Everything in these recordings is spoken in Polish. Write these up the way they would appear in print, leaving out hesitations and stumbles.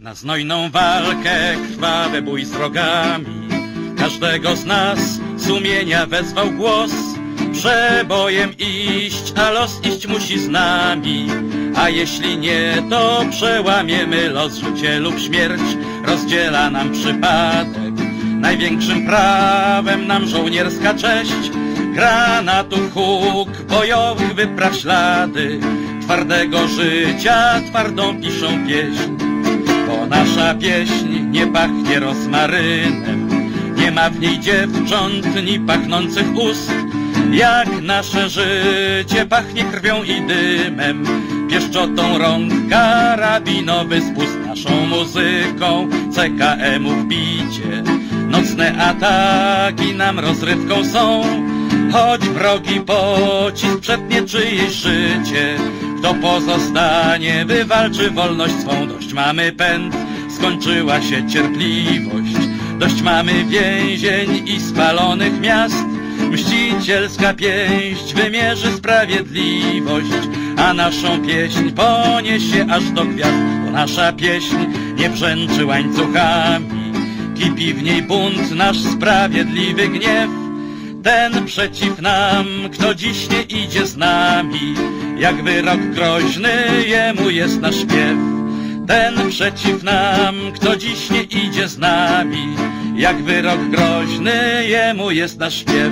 Na znojną walkę, krwawy bój z wrogami, każdego z nas sumienia wezwał głos. Przebojem iść, a los iść musi z nami, a jeśli nie, to przełamiemy los. Życie lub śmierć rozdziela nam przypadek, największym prawem nam żołnierska cześć. Granatów huk bojowych wypraw ślady, twardego życia twardą piszą pieśń. Bo nasza pieśń nie pachnie rozmarynem, nie ma w niej dziewcząt ni pachnących ust. Jak nasze życie pachnie krwią i dymem, pieszczotą rąk karabinowy spust. Naszą muzyką CKM-ów bicie, nocne ataki nam rozrywką są. Choć wrogi pocisk przetnie czyjeś życie, kto pozostanie, wywalczy wolność swą. Dość mamy pęd, skończyła się cierpliwość, dość mamy więzień i spalonych miast. Mścicielska pięść wymierzy sprawiedliwość, a naszą pieśń poniesie aż do gwiazd. Bo nasza pieśń nie brzęczy łańcuchami, kipi w niej bunt, nasz sprawiedliwy gniew. Ten przeciw nam, kto dziś nie idzie z nami, jak wyrok groźny, jemu jest nasz śpiew. Ten przeciw nam, kto dziś nie idzie z nami, jak wyrok groźny, jemu jest nasz śpiew.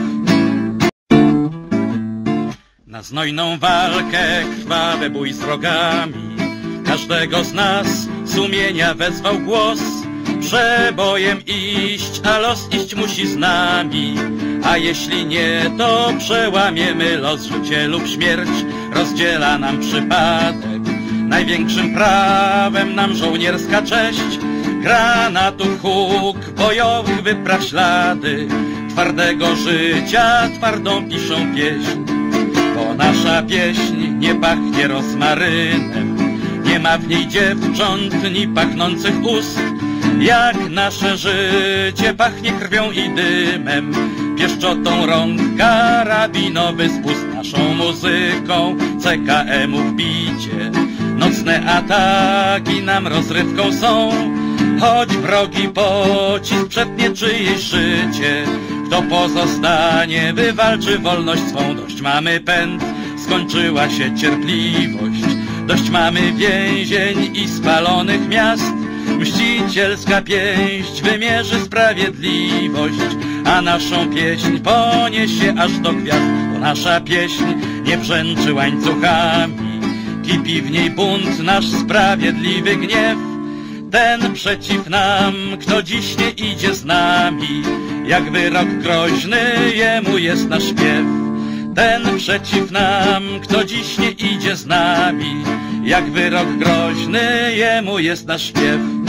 Na znojną walkę, krwawy bój z wrogami, każdego z nas sumienia wezwał głos. Przebojem iść, a los iść musi z nami, a jeśli nie, to przełamiemy los. Życie lub śmierć rozdziela nam przypadek, największym prawem nam żołnierska cześć. Granatów huk bojowych wypraw ślady, twardego życia twardą piszą pieśń. Bo nasza pieśń nie pachnie rozmarynem, nie ma w niej dziewcząt ni pachnących ust. Jak nasze życie pachnie krwią i dymem, pieszczotą rąk karabinowy spust. Naszą muzyką CKM-ów bicie, nocne ataki nam rozrywką są. Choć wrogi pocisk przetnie czyjeś życie, kto pozostanie, wywalczy wolność swą. Dość mamy pęd, skończyła się cierpliwość, dość mamy więzień i spalonych miast. Mścicielska pięść wymierzy sprawiedliwość, a naszą pieśń poniesie aż do gwiazd. Bo nasza pieśń nie brzęczy łańcuchami, kipi w niej bunt, nasz sprawiedliwy gniew. Ten przeciw nam, kto dziś nie idzie z nami, jak wyrok groźny, jemu jest nasz śpiew. Ten przeciw nam, kto dziś nie idzie z nami, jak wyrok groźny, jemu jest nasz śpiew.